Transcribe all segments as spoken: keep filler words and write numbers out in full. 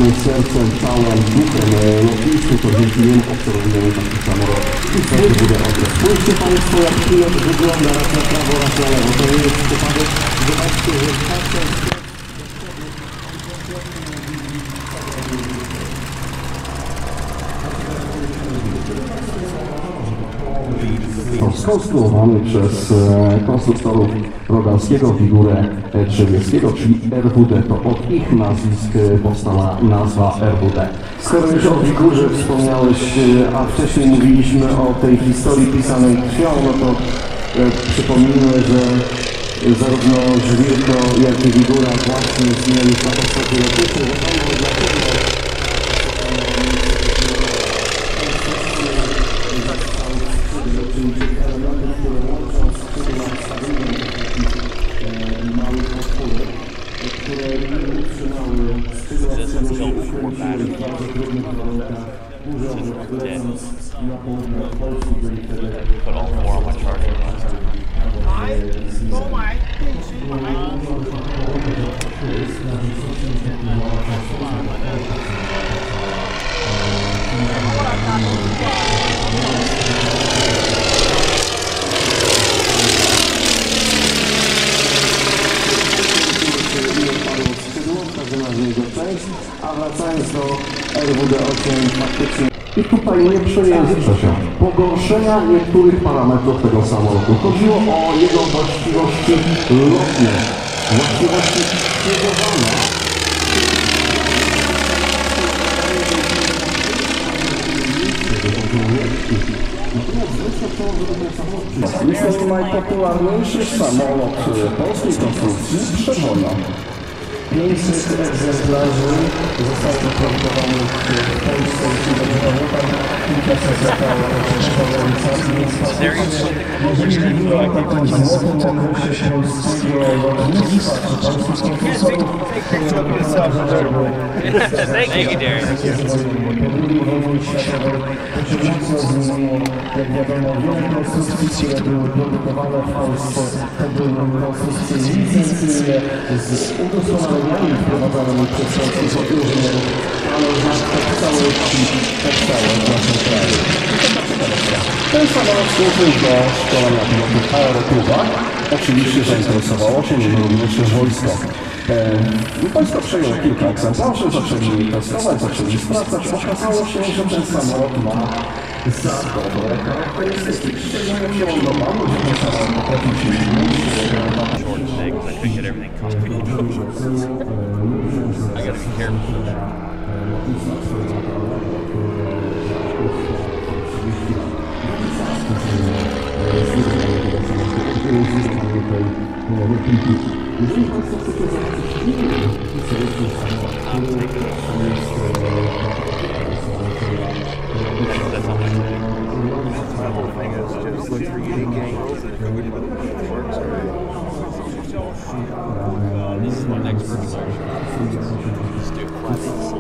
zaangażowany sercem, ciałem, duchem lotniczym, to dzięki niemu obserwujemy taki samolot i wtedy bude odwrót. Spójrzcie Państwo, jak pilot wygląda raz na prawo, raz na lewo. To nie jest przypadek. Zobaczcie, że patrzę. Skonstruowany przez konstruktorów Rogalskiego, Figurę Trzebieckiego, czyli R W D. To od ich nazwisk powstała nazwa R W D. Skoro już o Figurze wspomniałeś, a wcześniej mówiliśmy o tej historii pisanej krwią, no to przypomnijmy, że zarówno żwirko, jak i Figura właśnie istnieją już na podstawie lotniczej. Put all four on my charger. A wracając do R W D osiem, faktycznie i tutaj nie przejęzyczę się pogorszenia niektórych parametrów tego samolotu. Chodziło o jego właściwości lotne, właściwości śpiewowania. Jest to najpopularniejszy samolot polskiej konstrukcji przed wojną. pięćset egzemplarzy zostało wyprodukowanych w Polsce i dodatkowo tam kilkaset zostało realizacji, więc jeżeli była taką złotą konkursie polskiego lotnictwa czy polskich konkursorów, po drugiej wojnie światowej to się mocno zmieniło. Jak wiadomo, wiele konstrukcji, które były produkowane w Polsce, to były konstrukcje licencyjne z udoskonaleniami wprowadzanymi przez polskich inżynierów, ale tak w całości powstało w naszym kraju. Ten samolot służył do szkolenia pilotów aerokluba. Oczywiście zainteresowało się nim również wojsko. E, wojsko przejęło kilka egzemplarzy, zaczęli testować, zaczęli sprawdzać. Okazało się, że ten samolot ma za dobre charakterystyki. Szczególnie się podobało, że ten samolot potrafi się zmienić. I gotta be careful. Jeżeli Państwo chcecie zobaczyć inny historyczny samolot, który jest This is my next version. Let's do classics.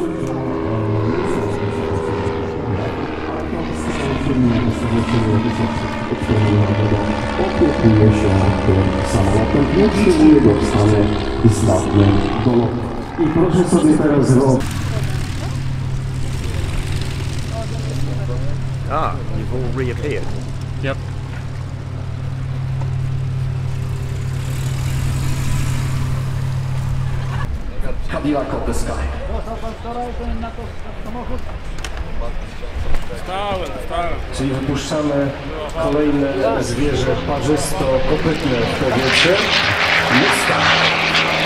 Opiekuje się tym samolotem i utrzymuje go w stanie zdatnym do lotu. I proszę sobie teraz zrobić. Ah, you've all reappeared. Yep. Cadillac of the Sky. Stałem, stałem. Czyli wypuszczamy kolejne zwierzę parzysto-kopytne w powietrze. Mustang.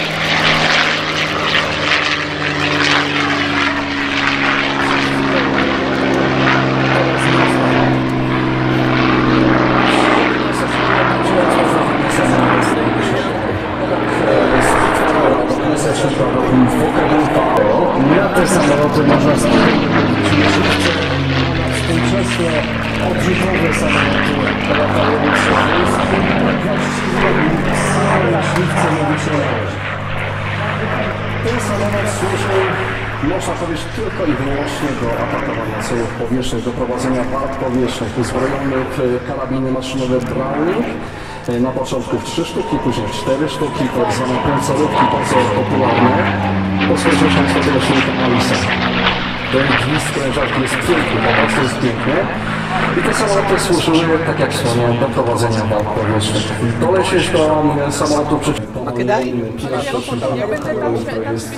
Na te samoloty można spokojnie mówić żywce, współczesne, odrzutowe samoloty latają przez wojsko, właściwie same żywce mówić nie należy. Ten samolot służył, można powiedzieć, tylko i wyłącznie do atakowania celów powietrznych, do prowadzenia walk powietrznych, uzbrojony w karabiny maszynowe Browning. Na początku trzy sztuki, później cztery sztuki, tak zwane końcówki, bardzo popularne. Posłuchajcie się tego silnika Alisa. Ten gwizd sprężarki jest piękny, po prostu jest piękny. I te samoloty służyły, tak jak wspomniałem, do prowadzenia walk powietrznych. Dolecieć do samolotu przeciwko. A kiedy? Ja będę tam jest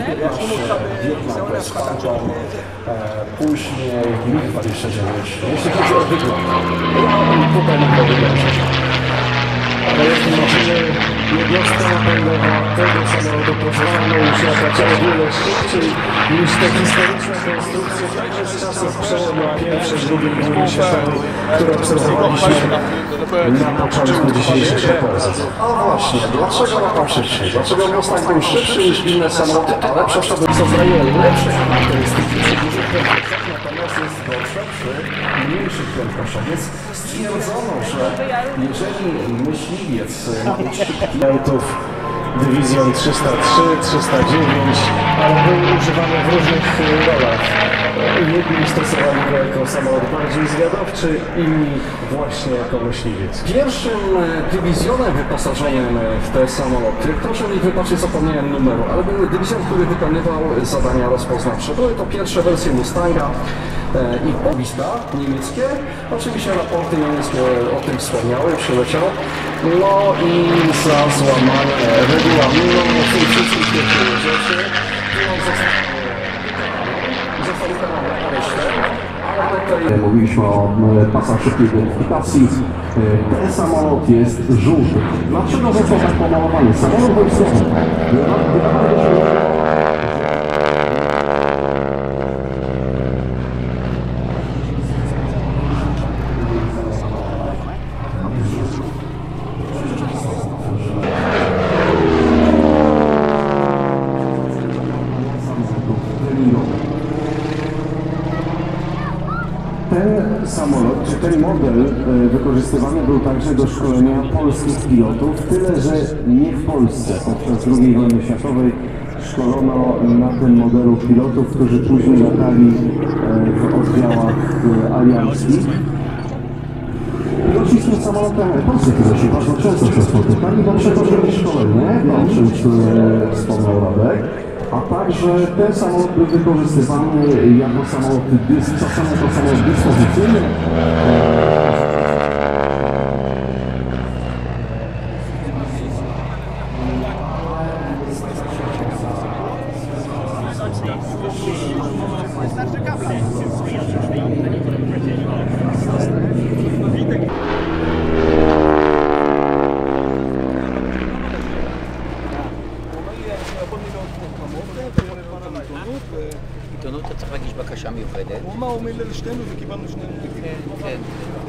później MiG dwadzieścia dziewięć. Jeśli chodzi o wygląd, tutaj mogę wyglądać. Ale jeśli zobaczymy jednostka napędowa tego samolotu pozwala już latać o wiele szybciej niż te historyczne konstrukcje, także z czasów przełomu pierwszej, drugiej wojny światowej, które obserwowaliśmy na początku dzisiejszych propozycji. A właśnie, dlaczego latał szybciej? Dlaczego Mustang był szybszy niż inne samoloty, ale przez to co daje lepsze charakterystyki przy dużych prędkościach, natomiast jest gorsze przy mniejszych prędkościach. Więc stwierdzono, że jeżeli myśliwiec Pilotów dywizjon trzysta trzy, trzysta dziewięć, ale były używane w różnych rolach. Jedni stosowali go jako samolot bardziej zwiadowczy, inni właśnie jako myśliwiec. Pierwszym dywizjonem wyposażonym w te samoloty, proszę mi wybaczyć, zapomniałem numeru, ale był dywizjon, który wykonywał zadania rozpoznawcze. Były to pierwsze wersje Mustanga i powista niemieckie. Oczywiście raporty niemieckie o tym wspomniały, przyleciał. No i za złamanie regulaminu tych wszystkich tych rzeczy został wykonany aresztem. Mówiliśmy o pasach szybkiej identyfikacji. Ten samolot jest żółty. Dlaczego został tak pomalowany? Samolot wojskowy. Ten samolot, czy ten model wykorzystywany był także do szkolenia polskich pilotów, tyle że nie w Polsce. Podczas drugiej wojny światowej szkolono na tym modelu pilotów, którzy później latali w oddziałach alianckich. Piloci z tym samolotem, polscy piloci bardzo często się spotykali, bo przechodzili szkolenie, o czym wspomniał Radek. A także ten samolot był wykorzystywany jako samolot, czasem jako samolot dyspozycyjny. עיתונות אתה צריך להגיש בקשה מיוחדת. הוא מה אומר לשנינו וקיבלנו שנינו. כן, כן.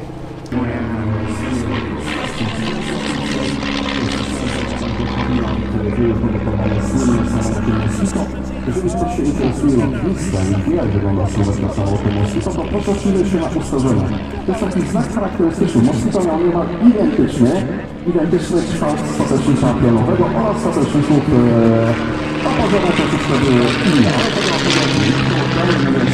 Jeżeli ktoś się interesuje lotnictwem i wie, jak wygląda sylwetka samolotu Moskito, to proszę przyjrzeć się na ustawienia. To jest taki znak charakterystyczny. Moskito miał niemal identyczny, identyczny kształt statecznika pionowego oraz stateczników a poziomie troszeczkę były inne. Ale tego na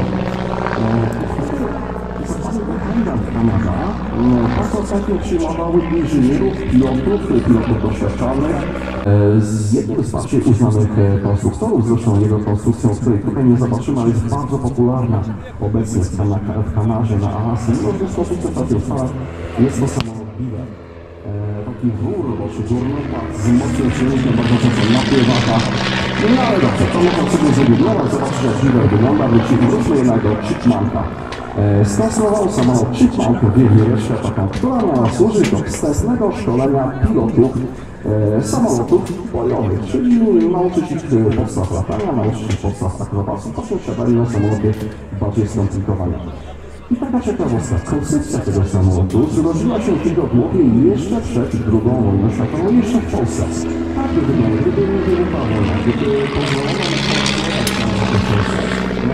Kanada bardzo ostatnio przyjmował inżynierów, pilotów, pilotów doświadczalnych z jednym z bardziej uznanych konstruktorów, zresztą jego konstrukcją, której tutaj nie zobaczymy, ale jest bardzo popularna obecnie w Kanadzie, na Alasce. No w sposób w Stanach jest to samolot Beaver. Taki wór, czy górny pad z mocnym silnikiem, bardzo często napływaka. No ale dobrze, to można sobie zregulować, zobaczyć jak Beaver wygląda, wróćmy jednak do Chipmunka. Skonstruował samolot Chipmunk w Wiewiórze, która miała służyć do wstępnego szkolenia pilotów e, samolotów bojowych, czyli nauczyć ich podstaw latania, nauczyć ich podstaw akrobacji, potem wsiadali na samoloty bardziej skomplikowane. I taka ciekawostka, koncepcja tego samolotu zrodziła się w jego głowie jeszcze przed drugą wojną światową, jeszcze w Polsce. Tak by wyglądało, gdyby nie wybuchła wojna, gdyby pozwolono na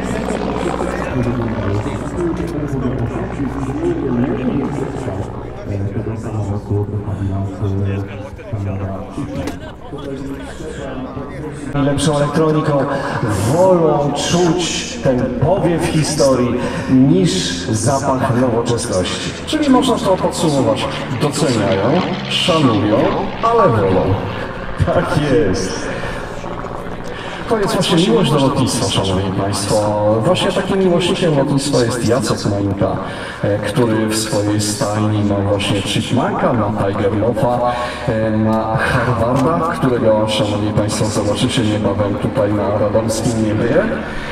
tego samolotu do kabinatu lepszą elektroniką, wolą czuć ten powiew historii niż zapach nowoczesności. Czyli można to podsumować. Doceniają, szanują, ale wolą. Tak jest. To jest właśnie miłość do lotnictwa, szanowni państwo. Właśnie takim miłośnikiem lotnictwa jest Jacek Mańka, który w swojej stajni ma właśnie Chipmunka, ma Tiger Moffa, ma Harvarda, którego, szanowni państwo, zobaczycie niebawem tutaj na radomskim niebie.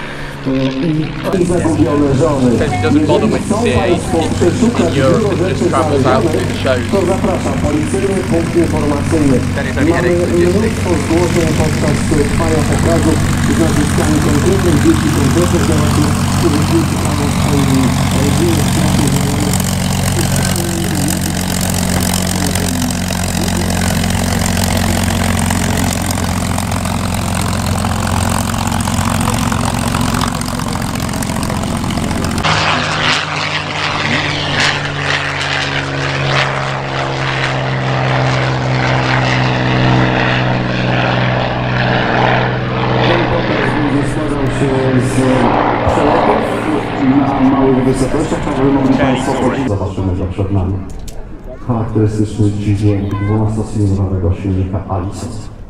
I zagubione żony. Jeżeli chcą Państwo przeszukać dużo rzeczy zaległych, to zapraszam, policyjny punkt informacyjny. Mamy mnóstwo zgłoszeń podczas trwania pokazów z nazwiskami konkretnych dzieci, konkretnych dorosłych, którzy dzieci mają swoimi rodziny, na małych wysokościach, tak by mogli Państwo chodzić. Zobaczymy, że przed nami charakterystyczny dźwięk dwunastocylindrowego silnika Allison.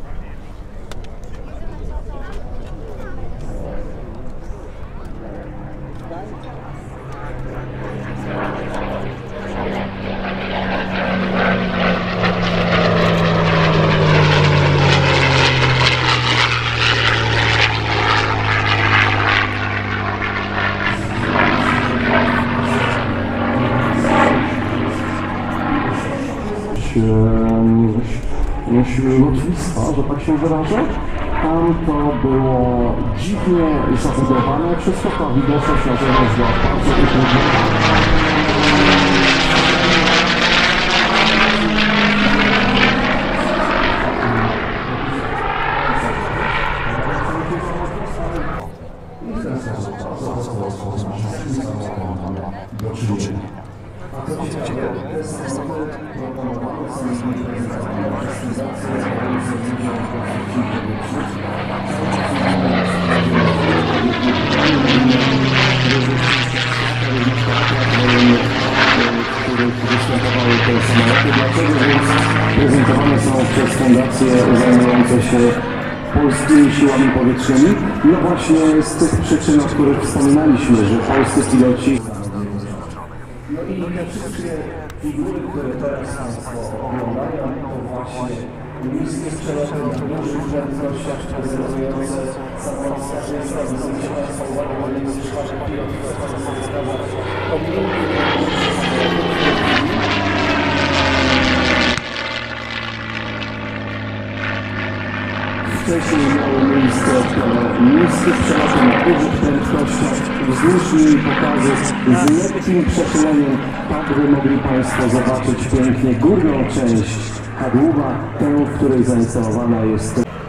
Lotnictwa, że tak się wyrażę. Tam to było dziwnie zabudowane, wszystko ta widoczność na zewnątrz była bardzo utrudniona. Dlaczego więc prezentowane są przez fundacje zajmujące się polskimi siłami powietrznymi? No właśnie z tych przyczyn, o których wspominaliśmy, że polscy piloci... No i te wszystkie figury, które teraz Państwo oglądają, to właśnie niskie przeloty na dużych prędkościach, prezentujące samolot starzysta. Zwróćcie Państwo uwagę, że nie jest przypadek pilot, który chce sobie skazać wcześniej miało miejsce niskie przeloty na dużych prędkościach, wzdłuż linii pokazy z lekkim przechyleniem, tak by mogli Państwo zobaczyć pięknie górną część kadłuba, tę, w której zainstalowana jest